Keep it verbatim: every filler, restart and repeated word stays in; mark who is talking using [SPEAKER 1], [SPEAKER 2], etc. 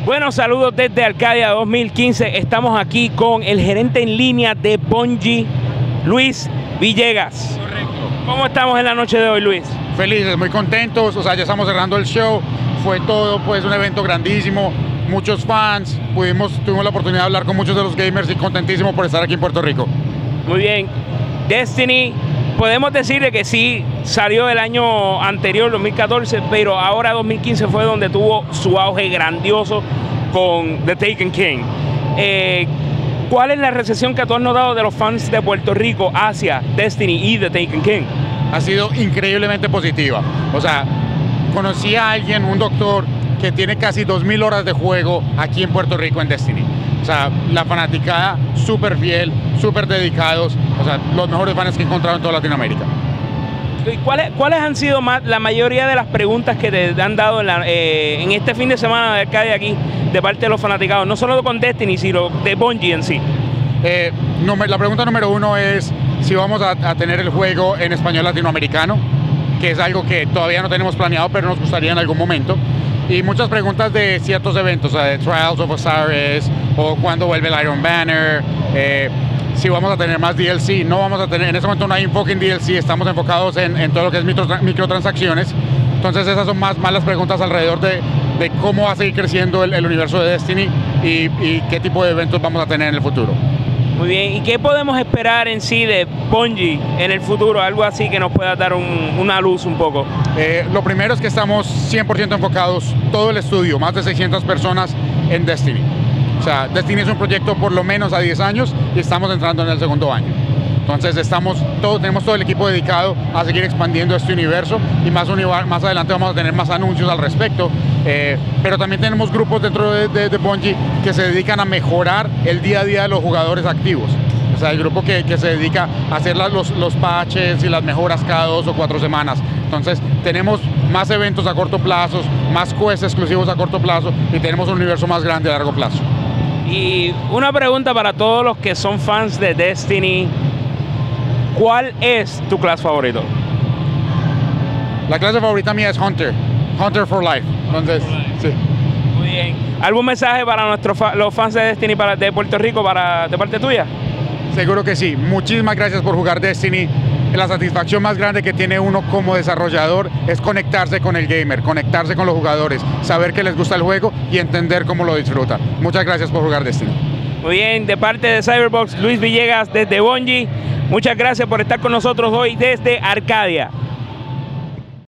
[SPEAKER 1] Bueno, saludos desde Arcadia dos mil quince. Estamos aquí con el gerente en línea de Bungie, Luis Villegas.
[SPEAKER 2] Correcto.
[SPEAKER 1] ¿Cómo estamos en la noche de hoy, Luis?
[SPEAKER 2] Felices, muy contentos, o sea, ya estamos cerrando el show. Fue todo pues un evento grandísimo, muchos fans, pudimos, tuvimos la oportunidad de hablar con muchos de los gamers y contentísimo por estar aquí en Puerto Rico.
[SPEAKER 1] Muy bien. Destiny, podemos decirle que sí salió el año anterior, dos mil catorce, pero ahora dos mil quince fue donde tuvo su auge grandioso con The Taken King. Eh, ¿Cuál es la recepción que tú has notado de los fans de Puerto Rico hacia Destiny y The Taken King?
[SPEAKER 2] Ha sido increíblemente positiva. O sea, conocí a alguien, un doctor, que tiene casi dos mil horas de juego aquí en Puerto Rico en Destiny. O sea, la fanaticada súper fiel, súper dedicados, o sea, los mejores fans que he encontrado en toda Latinoamérica.
[SPEAKER 1] ¿Y cuáles, cuáles han sido más, la mayoría de las preguntas que te han dado en, la, eh, en este fin de semana de Arcadia aquí, de parte de los fanaticados, no solo con Destiny, sino de Bungie en sí?
[SPEAKER 2] Eh, no, la pregunta número uno es si vamos a, a tener el juego en español latinoamericano, que es algo que todavía no tenemos planeado, pero nos gustaría en algún momento. Y muchas preguntas de ciertos eventos, o sea, de Trials of Osiris, o cuándo vuelve el Iron Banner, eh, si vamos a tener más D L C. No vamos a tener, en este momento no hay enfoque en D L C, estamos enfocados en, en todo lo que es micro, microtransacciones. Entonces esas son más, más las preguntas alrededor de, de cómo va a seguir creciendo el, el universo de Destiny y, y qué tipo de eventos vamos a tener en el futuro.
[SPEAKER 1] Muy bien, ¿y qué podemos esperar en sí de Bungie en el futuro? Algo así que nos pueda dar un, una luz un poco.
[SPEAKER 2] Eh, lo primero es que estamos cien por ciento enfocados, todo el estudio, más de seiscientas personas en Destiny. O sea, Destiny es un proyecto por lo menos a diez años y estamos entrando en el segundo año. Entonces estamos, todo, tenemos todo el equipo dedicado a seguir expandiendo este universo y más, más adelante vamos a tener más anuncios al respecto. Eh, pero también tenemos grupos dentro de, de, de Bungie que se dedican a mejorar el día a día de los jugadores activos. O sea, el grupo que, que se dedica a hacer las, los, los patches y las mejoras cada dos o cuatro semanas. Entonces tenemos más eventos a corto plazo, más quests exclusivos a corto plazo y tenemos un universo más grande a largo plazo.
[SPEAKER 1] Y una pregunta para todos los que son fans de Destiny. ¿Cuál es tu clase favorito?
[SPEAKER 2] La clase favorita mía es Hunter. Hunter for Life. Entonces, sí.
[SPEAKER 1] Muy bien. ¿Algún mensaje para nuestros fa los fans de Destiny para, de Puerto Rico para, de parte tuya?
[SPEAKER 2] Seguro que sí. Muchísimas gracias por jugar Destiny. La satisfacción más grande que tiene uno como desarrollador es conectarse con el gamer, conectarse con los jugadores, saber que les gusta el juego y entender cómo lo disfrutan. Muchas gracias por jugar Destiny.
[SPEAKER 1] Muy bien, de parte de Cyberbox, Luis Villegas desde Bungie. Muchas gracias por estar con nosotros hoy desde Arcadia.